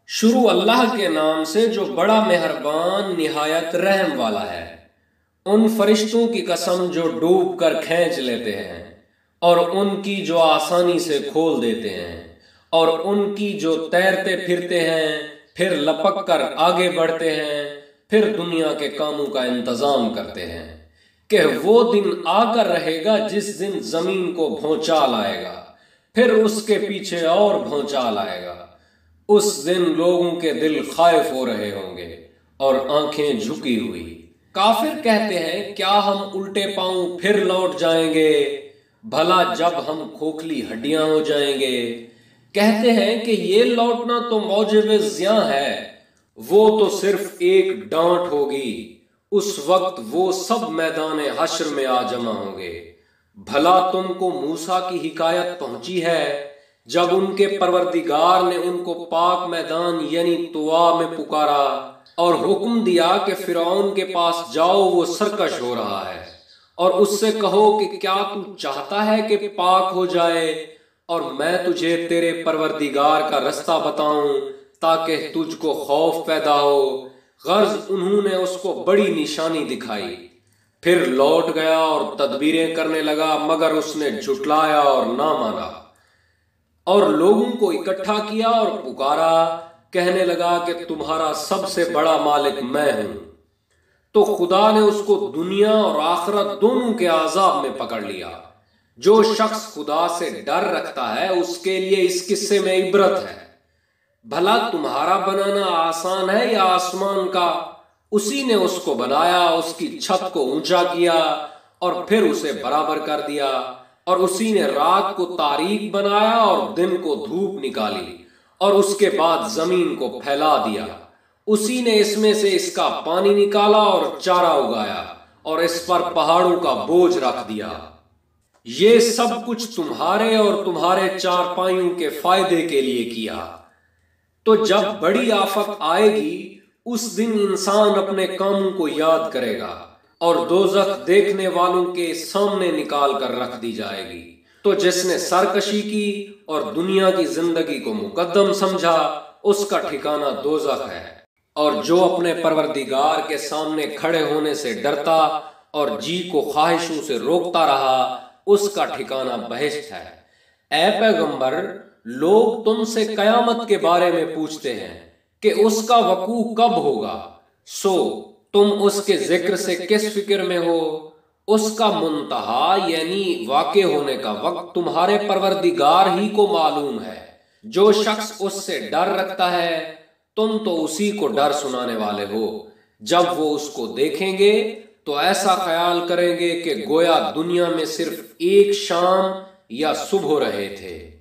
شروع اللہ کے نام سے جو بڑا مہربان نہایت رحم والا ہے۔ ان فرشتوں کی قسم جو ڈوب کر کھینچ لیتے ہیں، اور ان کی جو آسانی سے کھول دیتے ہیں، اور ان کی جو تیرتے پھرتے ہیں پھر لپک کر آگے بڑھتے ہیں، پھر دنیا کے کاموں کا انتظام کرتے ہیں کہ وہ دن آ کر رہے گا جس دن زمین کو بھونچال آئے گا، پھر اس کے پیچھے اور بھونچال آئے گا۔ اس دن لوگوں کے دل خائف ہو رہے ہوں گے اور آنکھیں جھکی ہوئی۔ کافر کہتے ہیں کیا ہم الٹے پاؤں پھر لوٹ جائیں گے، بھلا جب ہم کھوکھلی ہڈیاں ہو جائیں گے۔ کہتے ہیں کہ یہ لوٹنا تو موجب زیاں ہے، وہ تو صرف ایک ڈانٹ ہوگی، اس وقت وہ سب میدان حشر میں آ جمع ہوں گے۔ بھلا تم کو موسیٰ کی حکایت پہنچی ہے جب ان کے پروردگار نے ان کو پاک میدان یعنی طوا میں پکارا اور حکم دیا کہ فرعون کے پاس جاؤ، وہ سرکش ہو رہا ہے، اور اس سے کہو کہ کیا تو چاہتا ہے کہ پاک ہو جائے اور میں تجھے تیرے پروردگار کا رستہ بتاؤں تاکہ تجھ کو خوف پیدا ہو۔ غرض انہوں نے اس کو بڑی نشانی دکھائی، پھر لوٹ گیا اور تدبیریں کرنے لگا، مگر اس نے جھٹلایا اور نہ مانا، اور لوگوں کو اکٹھا کیا اور پکارا، کہنے لگا کہ تمہارا سب سے بڑا مالک میں ہوں۔ تو خدا نے اس کو دنیا اور آخرت دونوں کے عذاب میں پکڑ لیا۔ جو شخص خدا سے ڈر رکھتا ہے اس کے لیے اس قصے میں عبرت ہے۔ بھلا تمہارا بنانا آسان ہے یا آسمان کا؟ اسی نے اس کو بنایا، اس کی چھت کو اونچا کیا اور پھر اسے برابر کر دیا، اور اسی نے رات کو تاریک بنایا اور دن کو دھوپ نکالی، اور اس کے بعد زمین کو پھیلا دیا۔ اسی نے اس میں سے اس کا پانی نکالا اور چارہ اگایا، اور اس پر پہاڑوں کا بوجھ رکھ دیا۔ یہ سب کچھ تمہارے اور تمہارے چارپائیوں کے فائدے کے لیے کیا۔ تو جب بڑی آفت آئے گی اس دن انسان اپنے کاموں کو یاد کرے گا، اور دوزخ دیکھنے والوں کے سامنے نکال کر رکھ دی جائے گی۔ تو جس نے سرکشی کی اور دنیا کی زندگی کو مقدم سمجھا، اس کا ٹھکانہ دوزخ ہے، اور جو اپنے پروردگار کے سامنے کھڑے ہونے سے ڈرتا اور جی کو خواہشوں سے روکتا رہا، اس کا ٹھکانہ بہشت ہے۔ اے پیغمبر، لوگ تم سے قیامت کے بارے میں پوچھتے ہیں کہ اس کا وقوع کب ہوگا، سو تم اس کے ذکر سے کس فکر میں ہو؟ اس کا منتہا یعنی واقع ہونے کا وقت تمہارے پروردگار ہی کو معلوم ہے۔ جو شخص اس سے ڈر رکھتا ہے تم تو اسی کو ڈر سنانے والے ہو۔ جب وہ اس کو دیکھیں گے تو ایسا خیال کریں گے کہ گویا دنیا میں صرف ایک شام یا صبح رہے تھے۔